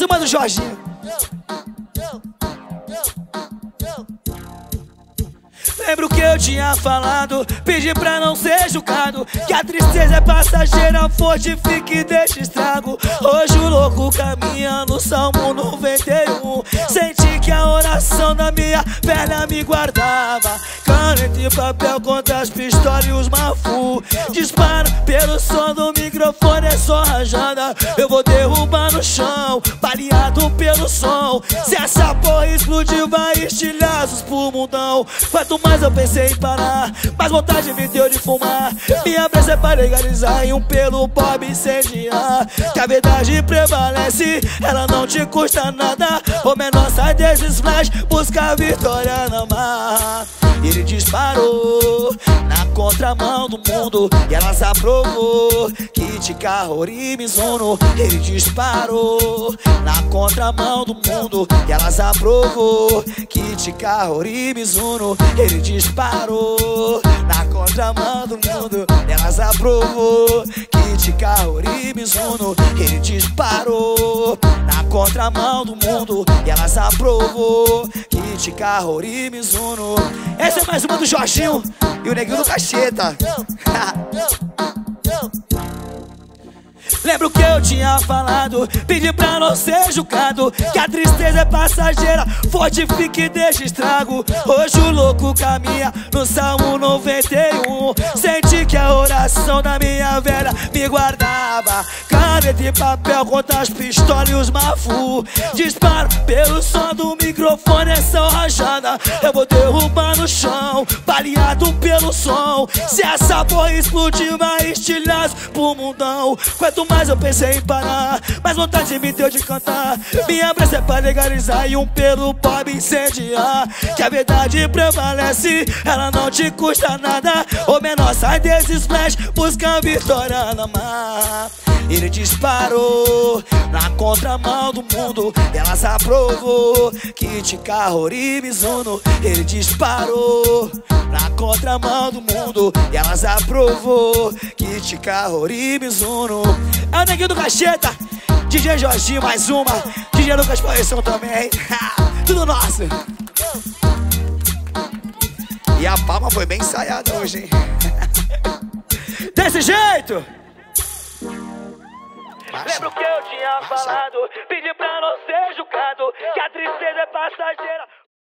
uma do Jorginho. Lembro que eu tinha falado, pedi pra não ser julgado, que a tristeza é passageira, fortifica e deixa estrago. Hoje o louco caminha no Salmo 91. Senti que a oração da minha velha me guardava. Caneta e papel contra as pistolas e os mafu. Disparo pelo som do microfone, é só rajada. Eu vou derrubar no chão, baleado pelo som. Se essa porra explodir, vai estilhaços pro mundão. Quanto mais eu pensei em parar, mais vontade me deu de fumar. Minha pressa é pra legalizar e um pelo pobre incendiar. Que a verdade prevalece, ela não te custa nada. O menor sai desses flash, busca a vitória na marra. Ele disparou na contramão do mundo e elas aprovou. Kit, Kaori, Mizuno. Ele disparou na contramão do mundo e elas aprovou. Kit, Kaori, Mizuno. Ele disparou na contramão do mundo e elas aprovou. Kit, Kaori, Mizuno. Ele disparou na contramão do mundo e elas aprovou. Kit, Kaori, Mizuno. Essa é mais uma do Jorginho e o neguinho do Cacheta. Lembro que eu tinha falado, pedi pra não ser julgado, que a tristeza é passageira, fortifica e deixa estrago. Hoje o louco caminha no Salmo 91. Senti que a oração da minha velha me guardava. Caneta e papel contra as pistolas e os mafu. Disparo pelo som do microfone, é só rajada. Eu vou derrubar no chão, baleado pelo som. Se essa porra explodir, vai estilhaço pro mundão. Quanto mais eu pensei em parar, mais vontade me deu de cantar. Minha pressa é pra legalizar e um pelo pobre incendiar. Que a verdade prevalece, ela não te custa nada. O menor sai desses flash, busca a vitória na mar. Ele disparou na contramão do mundo, elas aprovou. Kit, Kaori, Mizuno. Ele disparou na contramão do mundo e elas aprovou. Kit, Kaori, Mizuno. É o neguinho do Cacheta, DJ Jorginho, mais uma. DJ Lucas Correção também. Tudo nosso. E a palma foi bem ensaiada hoje, hein? Desse jeito. Lembro que eu tinha falado, pedi pra não ser julgado, que a tristeza é passageira.